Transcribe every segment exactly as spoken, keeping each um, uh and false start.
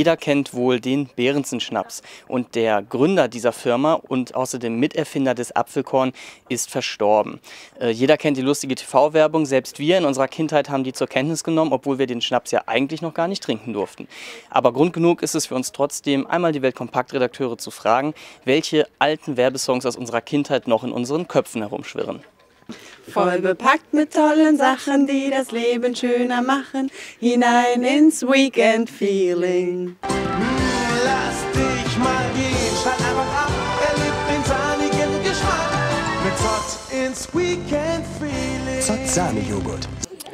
Jeder kennt wohl den Behrensen-Schnaps. Und der Gründer dieser Firma und außerdem Miterfinder des Apfelkorn ist verstorben. Äh, jeder kennt die lustige T V-Werbung. Selbst wir in unserer Kindheit haben die zur Kenntnis genommen, obwohl wir den Schnaps ja eigentlich noch gar nicht trinken durften. Aber Grund genug ist es für uns trotzdem, einmal die Welt-Kompakt-Redakteure zu fragen, welche alten Werbesongs aus unserer Kindheit noch in unseren Köpfen herumschwirren. Voll bepackt mit tollen Sachen, die das Leben schöner machen, hinein ins Weekend-Feeling. Lass dich mal gehen, schalt einfach ab, erlebt den sahnigen Geschmack. Mit Zott ins Weekend-Feeling. Zott Sahnejoghurt.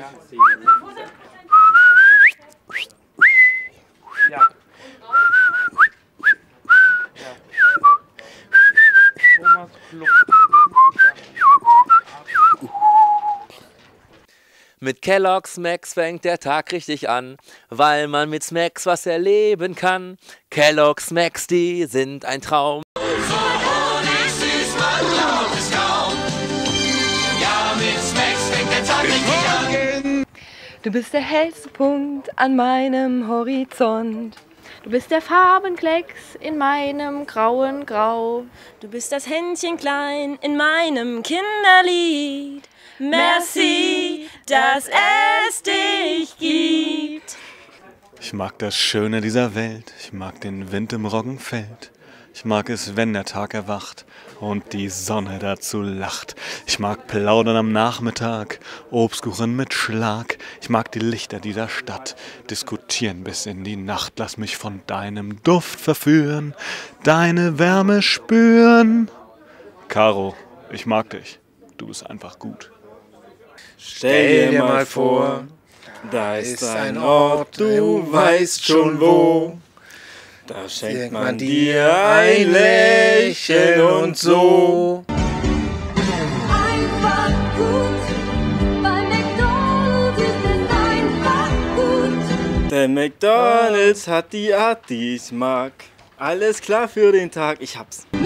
Mit Kellogg's Smacks fängt der Tag richtig an, weil man mit Smacks was erleben kann. Kellogg's Smacks, die sind ein Traum. So honig süß, man glaubt es kaum. Ja, mit Smacks fängt der Tag richtig an. Du bist der hellste Punkt an meinem Horizont. Du bist der Farbenklecks in meinem grauen Grau. Du bist das Händchen klein in meinem Kinderlied. Merci, dass es dich gibt. Ich mag das Schöne dieser Welt, ich mag den Wind im Roggenfeld. Ich mag es, wenn der Tag erwacht und die Sonne dazu lacht. Ich mag Plaudern am Nachmittag, Obstkuchen mit Schlag. Ich mag die Lichter dieser Stadt, diskutieren bis in die Nacht. Lass mich von deinem Duft verführen, deine Wärme spüren. Caro, ich mag dich, du bist einfach gut. Stell dir mal vor, da ist ein Ort, du weißt schon wo. Da schenkt man dir ein Lächeln und so. Einfach gut, bei McDonald's ist es einfach gut. Der McDonald's hat die Art, die ich mag. Alles klar für den Tag, ich hab's.